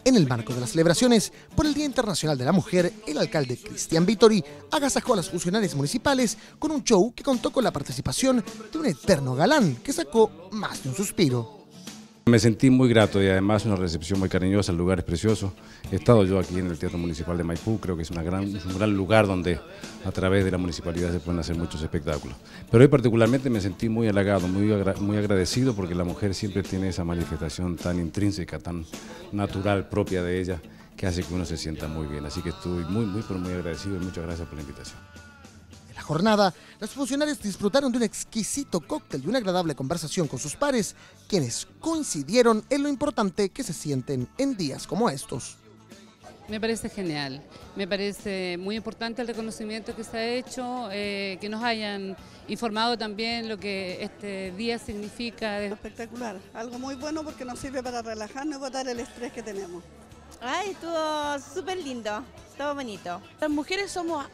En el marco de las celebraciones por el Día Internacional de la Mujer, el alcalde Cristian Vittori agasajó a las funcionarias municipales con un show que contó con la participación de un eterno galán que sacó más de un suspiro. Me sentí muy grato y además una recepción muy cariñosa, el lugar es precioso. He estado yo aquí en el Teatro Municipal de Maipú, creo que es un gran lugar donde a través de la municipalidad se pueden hacer muchos espectáculos. Pero hoy particularmente me sentí muy halagado, muy agradecido porque la mujer siempre tiene esa manifestación tan intrínseca, tan natural, propia de ella, que hace que uno se sienta muy bien. Así que estoy muy agradecido y muchas gracias por la invitación. En la jornada, los funcionarios disfrutaron de un exquisito cóctel y una agradable conversación con sus pares, quienes coincidieron en lo importante que se sienten en días como estos. Me parece genial, me parece muy importante el reconocimiento que se ha hecho, que nos hayan informado también lo que este día significa. Espectacular, algo muy bueno porque nos sirve para relajarnos y botar el estrés que tenemos. Ay, estuvo súper lindo, estuvo bonito. Las mujeres somos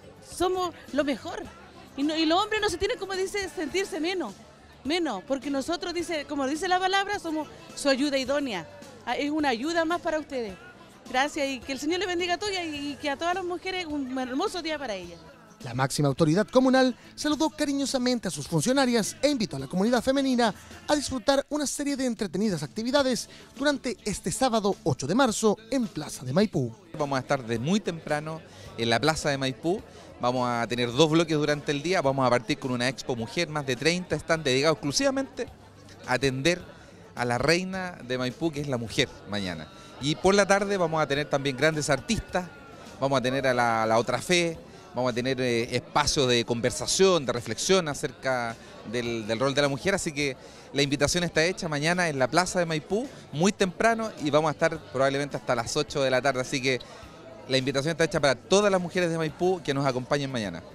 lo mejor y los hombres no se tienen, como dice, sentirse menos, porque nosotros, como dice la palabra, somos su ayuda idónea, es una ayuda más para ustedes. Gracias y que el Señor les bendiga a todos y que a todas las mujeres un hermoso día para ellas. La máxima autoridad comunal saludó cariñosamente a sus funcionarias e invitó a la comunidad femenina a disfrutar una serie de entretenidas actividades durante este sábado 8 de marzo en Plaza de Maipú. Vamos a estar de muy temprano en la Plaza de Maipú, vamos a tener 2 bloques durante el día, vamos a partir con una expo mujer, más de 30 están dedicados exclusivamente a atender a la reina de Maipú, que es la mujer, mañana. Y por la tarde vamos a tener también grandes artistas, vamos a tener a la Otra Fe, vamos a tener espacios de conversación, de reflexión acerca del rol de la mujer, así que la invitación está hecha mañana en la Plaza de Maipú, muy temprano, y vamos a estar probablemente hasta las 8 de la tarde, así que la invitación está hecha para todas las mujeres de Maipú que nos acompañen mañana.